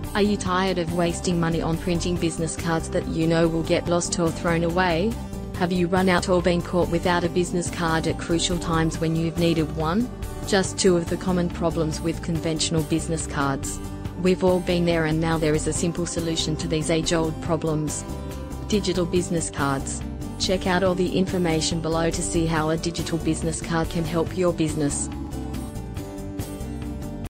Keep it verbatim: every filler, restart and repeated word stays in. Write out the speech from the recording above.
Are you tired of wasting money on printing business cards that you know will get lost or thrown away? Have you run out or been caught without a business card at crucial times when you've needed one? Just two of the common problems with conventional business cards. We've all been there, and now there is a simple solution to these age-old problems. Digital business cards. Check out all the information below to see how a digital business card can help your business.